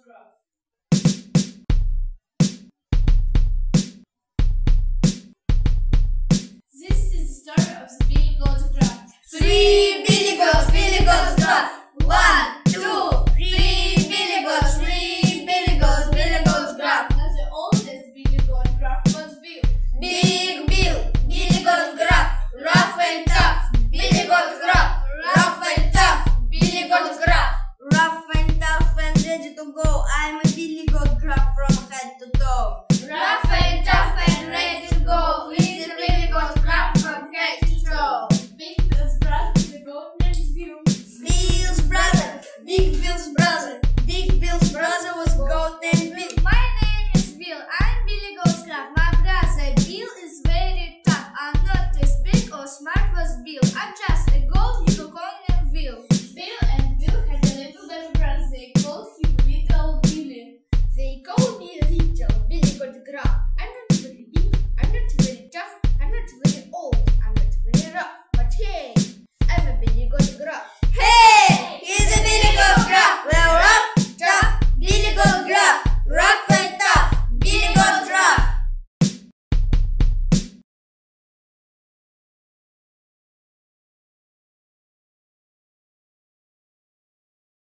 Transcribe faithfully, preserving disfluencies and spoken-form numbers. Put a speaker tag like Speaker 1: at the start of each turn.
Speaker 1: Gruff. This is the story of the Billy Goat Gruff.
Speaker 2: Three Billy Goats, Billy Goats Gruff. One, two, three Billy Goats, three Billy Goats, Billy Goats Gruff.
Speaker 1: Now the oldest Billy Goat Gruff was Bill.
Speaker 2: Big Bill, Billy Goat Gruff, rough and tough. Billy Goat Gruff, rough and tough. Billy Goat Gruff, rough and tough and ready to go. I'm a Billy Goat Gruff from head to toe. Rough and tough and ready to go. He's a Billy Goat Gruff from head to toe.
Speaker 1: Big Bill's brother is a goat named Bill.
Speaker 2: Bill's brother, Big Bill's brother, Big Bill's brother was a goat named Bill.
Speaker 3: My name is Bill. I'm Billy Goat Gruff. My brother Bill is very tough. I'm not as big or smart as Bill. I'm just a goat unicorn named Bill.
Speaker 1: Bill and Bill had a little baby brother. They called him Little Billy.
Speaker 2: They call me Little Billy Goat Gruff. I'm not very big, I'm not very tough, I'm not very old, I'm not very rough. But hey, I'm a Billy Goat Gruff. Hey!